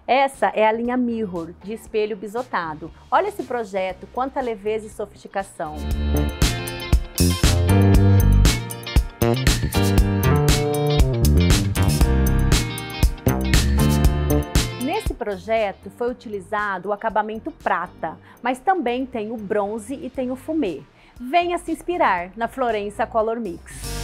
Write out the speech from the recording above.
Essa é a linha Mirror, de espelho bisotado. Olha esse projeto, quanta leveza e sofisticação. Nesse projeto foi utilizado o acabamento prata, mas também tem o bronze e tem o fumê. Venha se inspirar na Florença Color Mix.